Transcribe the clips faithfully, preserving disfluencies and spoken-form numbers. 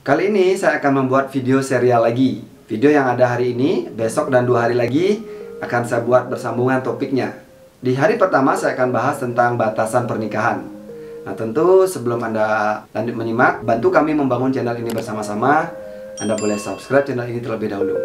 Kali ini saya akan membuat video serial lagi. Video yang ada hari ini, besok dan dua hari lagi akan saya buat bersambungan topiknya. Di hari pertama saya akan bahas tentang batasan pernikahan. Nah tentu sebelum Anda lanjut menyimak, bantu kami membangun channel ini bersama-sama. Anda boleh subscribe channel ini terlebih dahulu.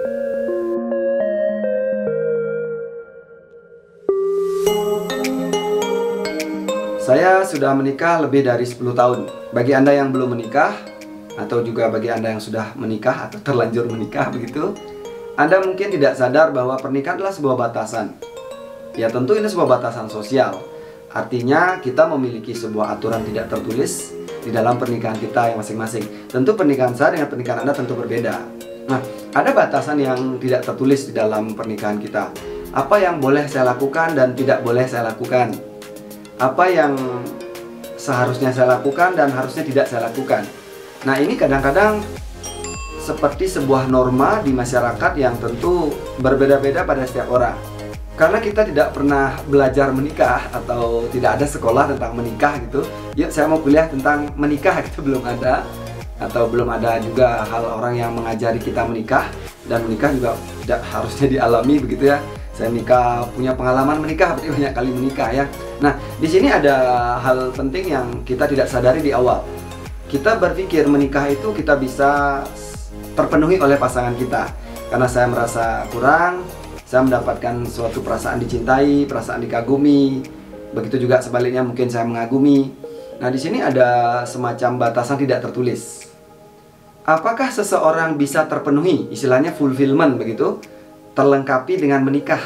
Saya sudah menikah lebih dari sepuluh tahun. Bagi Anda yang belum menikah, atau juga bagi Anda yang sudah menikah atau terlanjur menikah begitu, Anda mungkin tidak sadar bahwa pernikahan adalah sebuah batasan. Ya tentu ini sebuah batasan sosial. Artinya kita memiliki sebuah aturan tidak tertulis di dalam pernikahan kita yang masing-masing. Tentu pernikahan saya dengan pernikahan Anda tentu berbeda. Nah, ada batasan yang tidak tertulis di dalam pernikahan kita. Apa yang boleh saya lakukan dan tidak boleh saya lakukan. Apa yang seharusnya saya lakukan dan harusnya tidak saya lakukan. Nah ini kadang-kadang seperti sebuah norma di masyarakat yang tentu berbeda-beda pada setiap orang. Karena kita tidak pernah belajar menikah atau tidak ada sekolah tentang menikah gitu. Yuk saya mau kuliah tentang menikah gitu, belum ada. Atau belum ada juga hal orang yang mengajari kita menikah. Dan menikah juga tidak harusnya dialami begitu ya. Saya menikah, punya pengalaman menikah, berarti banyak kali menikah ya. Nah di sini ada hal penting yang kita tidak sadari di awal. Kita berpikir menikah itu kita bisa terpenuhi oleh pasangan kita. Karena saya merasa kurang, saya mendapatkan suatu perasaan dicintai, perasaan dikagumi. Begitu juga sebaliknya mungkin saya mengagumi. Nah di sini ada semacam batasan tidak tertulis. Apakah seseorang bisa terpenuhi, istilahnya fulfillment begitu, terlengkapi dengan menikah?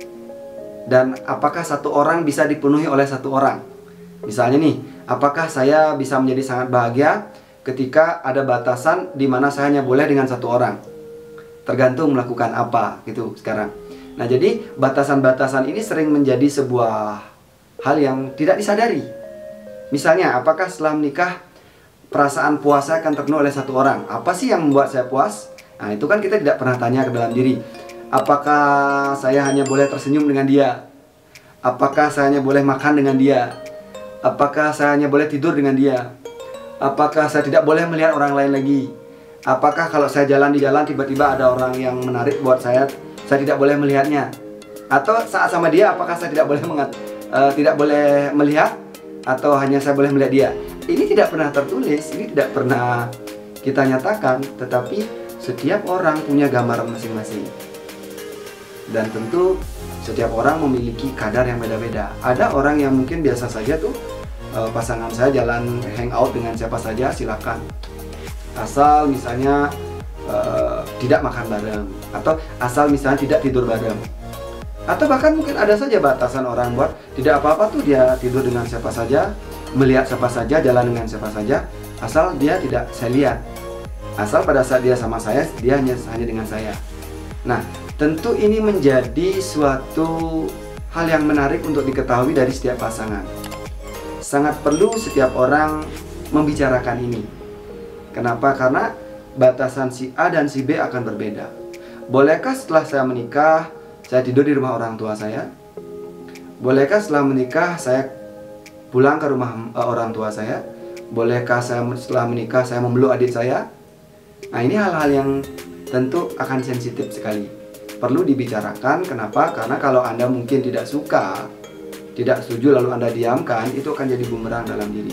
Dan apakah satu orang bisa dipenuhi oleh satu orang? Misalnya nih, apakah saya bisa menjadi sangat bahagia ketika ada batasan di mana saya hanya boleh dengan satu orang? Tergantung melakukan apa gitu sekarang. Nah jadi batasan-batasan ini sering menjadi sebuah hal yang tidak disadari. Misalnya, apakah setelah menikah perasaan puas saya akan terpenuhi oleh satu orang? Apa sih yang membuat saya puas? Nah itu kan kita tidak pernah tanya ke dalam diri. Apakah saya hanya boleh tersenyum dengan dia? Apakah saya hanya boleh makan dengan dia? Apakah saya hanya boleh tidur dengan dia? Apakah saya tidak boleh melihat orang lain lagi? Apakah kalau saya jalan di jalan tiba-tiba ada orang yang menarik buat saya, saya tidak boleh melihatnya? Atau saat sama dia apakah saya tidak boleh mengat, uh, tidak boleh melihat? Atau hanya saya boleh melihat dia? Ini tidak pernah tertulis, ini tidak pernah kita nyatakan. Tetapi setiap orang punya gambaran masing-masing. Dan tentu setiap orang memiliki kadar yang beda-beda. Ada orang yang mungkin biasa saja tuh, e, pasangan saya jalan hangout dengan siapa saja silakan. Asal misalnya e, tidak makan bareng, atau asal misalnya tidak tidur bareng. Atau bahkan mungkin ada saja batasan orang buat tidak apa-apa tuh dia tidur dengan siapa saja, melihat siapa saja, jalan dengan siapa saja, asal dia tidak saya lihat. Asal pada saat dia sama saya, dia hanya hanya dengan saya. Nah, tentu ini menjadi suatu hal yang menarik untuk diketahui dari setiap pasangan. Sangat perlu setiap orang membicarakan ini. Kenapa? Karena batasan si A dan si B akan berbeda. Bolehkah setelah saya menikah, saya tidur di rumah orang tua saya? Bolehkah setelah menikah, saya pulang ke rumah uh, orang tua saya? Bolehkah saya setelah menikah, saya memeluk adik saya? Nah ini hal-hal yang tentu akan sensitif sekali. Perlu dibicarakan. Kenapa? Karena kalau Anda mungkin tidak suka, tidak setuju lalu Anda diamkan, itu akan jadi bumerang dalam diri.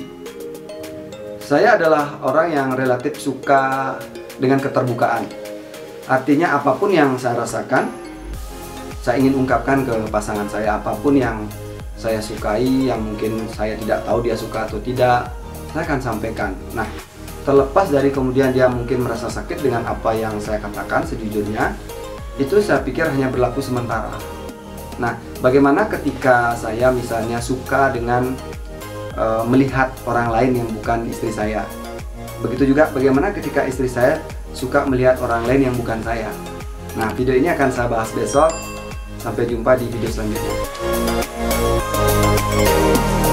Saya adalah orang yang relatif suka dengan keterbukaan. Artinya apapun yang saya rasakan, saya ingin ungkapkan ke pasangan saya. Apapun yang saya sukai, yang mungkin saya tidak tahu dia suka atau tidak, saya akan sampaikan. Nah, terlepas dari kemudian dia mungkin merasa sakit dengan apa yang saya katakan sejujurnya, itu saya pikir hanya berlaku sementara. Nah, bagaimana ketika saya misalnya suka dengan uh, melihat orang lain yang bukan istri saya? Begitu juga bagaimana ketika istri saya suka melihat orang lain yang bukan saya? Nah, video ini akan saya bahas besok. Sampai jumpa di video selanjutnya.